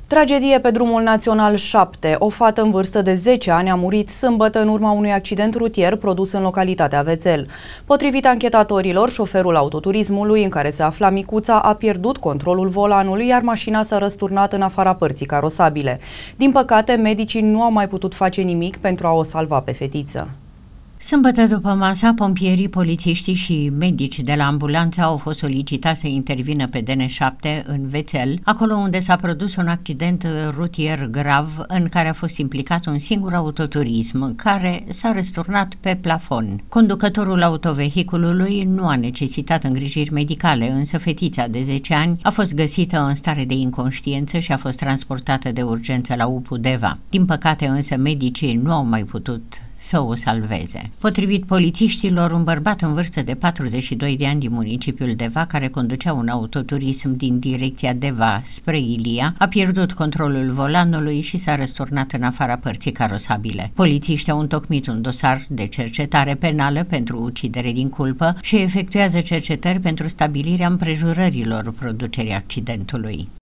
Tragedie pe drumul național 7. O fată în vârstă de 10 ani a murit sâmbătă în urma unui accident rutier produs în localitatea Vețel. Potrivit anchetatorilor, șoferul autoturismului în care se afla micuța a pierdut controlul volanului, iar mașina s-a răsturnat în afara părții carosabile. Din păcate, medicii nu au mai putut face nimic pentru a o salva pe fetiță. Sâmbătă după masa, pompierii, polițiștii și medici de la ambulanță au fost solicitați să intervină pe DN7 în Vețel, acolo unde s-a produs un accident rutier grav în care a fost implicat un singur autoturism, care s-a răsturnat pe plafon. Conducătorul autovehiculului nu a necesitat îngrijiri medicale, însă fetița de 10 ani a fost găsită în stare de inconștiență și a fost transportată de urgență la UPU Deva. Din păcate însă medicii nu au mai putut să o salveze. Potrivit polițiștilor, un bărbat în vârstă de 42 de ani din municipiul Deva, care conducea un autoturism din direcția Deva spre Ilia, a pierdut controlul volanului și s-a răsturnat în afara părții carosabile. Polițiștii au întocmit un dosar de cercetare penală pentru ucidere din culpă și efectuează cercetări pentru stabilirea împrejurărilor producerii accidentului.